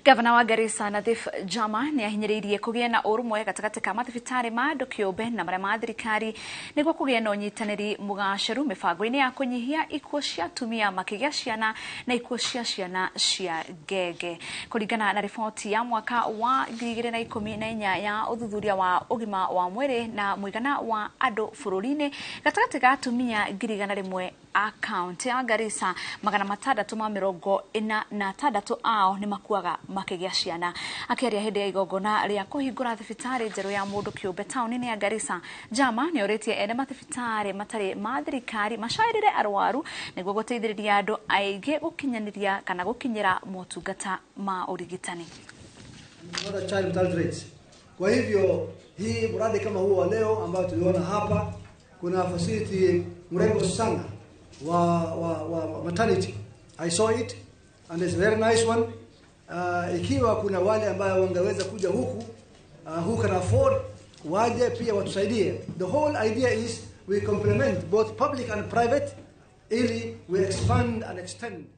Gavana wa Garissa Nadhif Jama ni ahinyiriirie kugia na urumwe gatagati ka mathibitari ma andu kiumbe na maria ma thirikari niguo kugia na unyitaniri mugaceru mibango-ini ya kunyihia ikuo cia atumia makigia ciana na ikuo cia ciana cia ngenge. Kuringana na riboti ya mwaka wa 2014 ya uthuthuria wa ugima wa mwiri na muigana wa andu bururi-ini gatagati ka atumia 1,100 account ya Garissa 646 ao ni makuaga makigia ciana. Akiaria hindi ya igongona ria kuhingura thibitari njeru ya mundu kiumbe tauni-ini ya Garissa, Jama ni oritie ene mathibitari matari ma thirikari macairire arwaru niguo guteithiriria andu aingi gukinyaniria kana gukinyira motungata ma urigitani. Kwa hivyo hii mradi kama huo wa leo ambao tuliona hapa, kuna facility mrembo sana wa maternity. I saw it and it's a very nice one. Ikiwa kuna wale ambao wangeweza kuja huku who can afford, waje pia watusaidie. The whole idea is we complement both public and private ili we expand and extend